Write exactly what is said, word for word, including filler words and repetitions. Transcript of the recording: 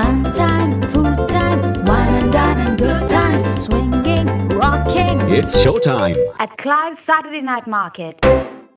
Fun time, food time, wine and dine and good times. Swinging, rocking. It's showtime. At Clive's Saturday Night Market.